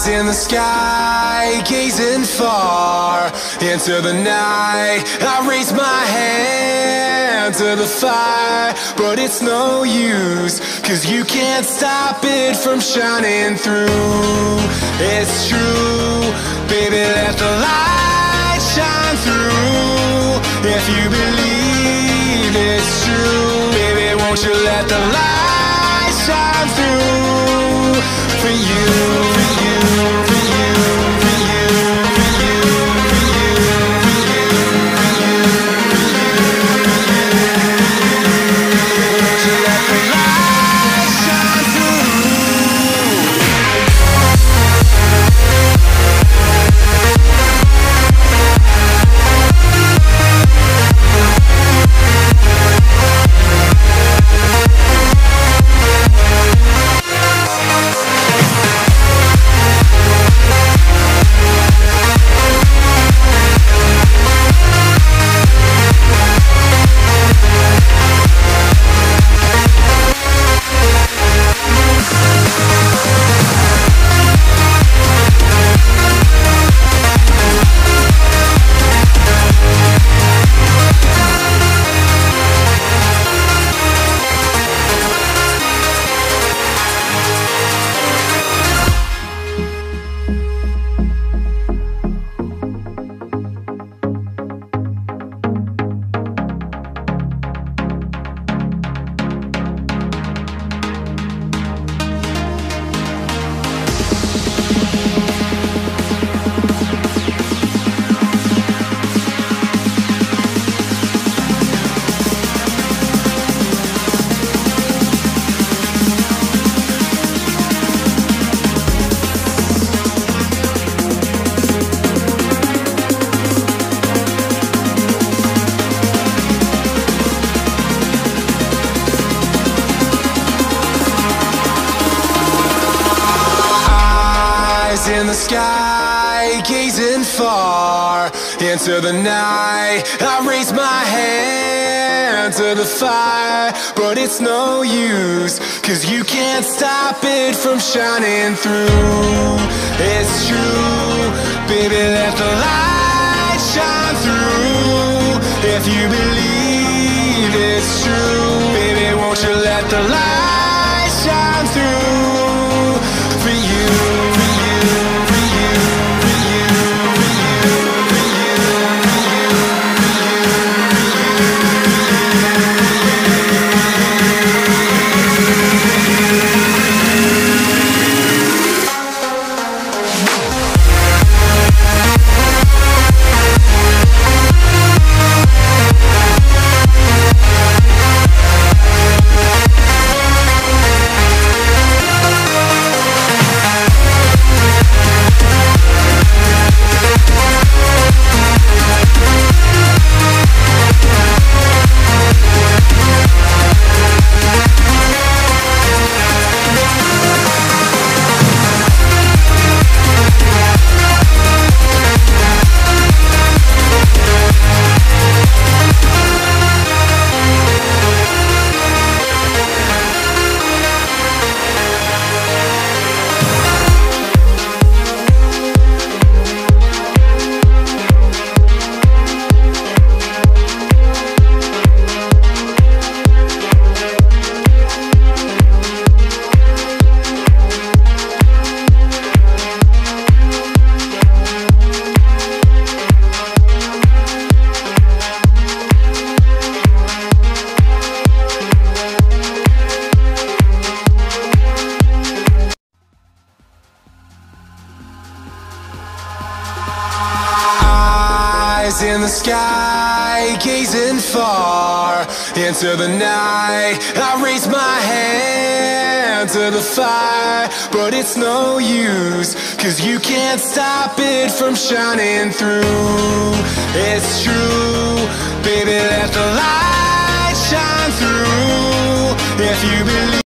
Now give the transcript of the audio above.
in the sky, gazing far into the night. I raise my hand to the fire, but it's no use, 'cause you can't stop it from shining through. It's true, baby, let the light shine through. If you believe it's true, baby, won't you let the light shine through for you, for you, for you, for you, for you, for you, for you, for you, won't you let the light shine through? In the sky, gazing far into the night. I raise my hand to the fire, but it's no use, 'cause you can't stop it from shining through. It's true, baby, let the light shine through. If you believe it's true, baby, won't you let the light shine through for you, for you. In the sky, gazing far into the night. I raise my hand to the fire, but it's no use, 'cause you can't stop it from shining through. It's true, baby, let the light shine through. If you believe